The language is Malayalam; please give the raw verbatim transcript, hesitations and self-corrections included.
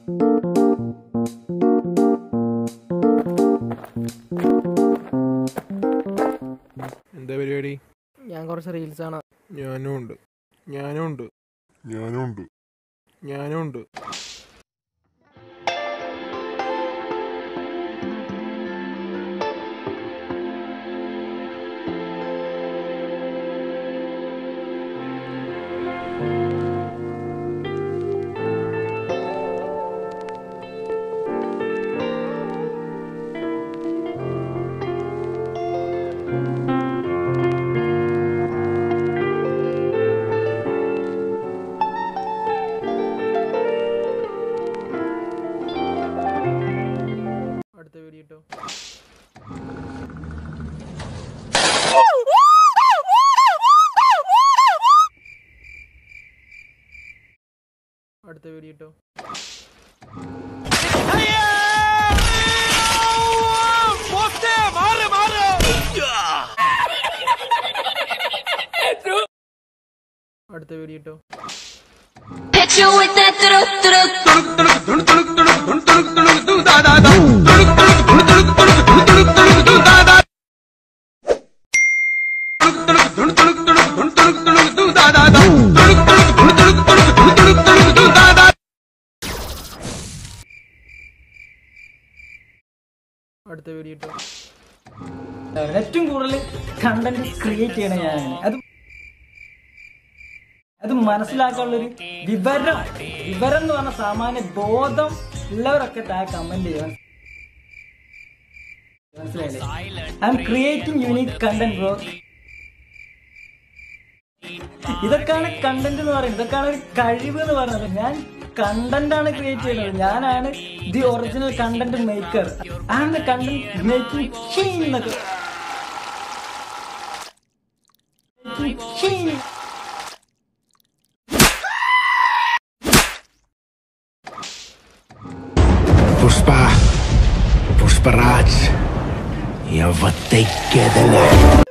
എന്താ പരിപാടി? ഞാൻ കുറച്ച് റീൽസ് ആണ്. ഞാനും ഉണ്ട് ഞാനും ഉണ്ട് ഞാനും ഉണ്ട് ഞാനും ഉണ്ട് അടുത്ത വീഡിയോ ഇട്ടോ. അടുത്ത വീഡിയോ ഇട്ടോ. അടുത്ത വീഡിയോ ഇട്ടോ. Hit you with that tuluk tuluk tuluk tuluk tuluk tuluk tuluk tuluk tuluk tuluk da da da tuluk tuluk tuluk tuluk tuluk tuluk tuluk tuluk da da tuluk tuluk tuluk tuluk tuluk tuluk tuluk tuluk da da da tuluk tuluk tuluk tuluk tuluk tuluk tuluk tuluk da da. അടുത്ത വീഡിയോ ഇട്ടോ. ഏറ്റവും കൂടുതൽ കണ്ടന്റ് ക്രിയേറ്റ് ചെയ്യണ ഞാനാണ്. അത് അത് മനസ്സിലാക്കാനുള്ളൊരു വിവരം വിവരം എന്ന് പറഞ്ഞ സാമാന്യ ബോധം ഉള്ളവരൊക്കെ താ കമന്റ് ചെയ്യാൻ മനസ്സിലായില്ലേ? I am creating unique content bro. ഇതൊക്കെയാണ് കണ്ടന്റ് എന്ന് പറയുന്നത്. ഇതൊക്കെയാണ് ഒരു കഴിവ് എന്ന് പറയുന്നത്. ഞാൻ കണ്ടന്റ് ആണ് ക്രിയേറ്റ് ചെയ്യുന്നത്. ഞാനാണ് the original content maker. I am the content making king എന്നൊക്കെ. Pushpa, Pushparaj, я вот такие.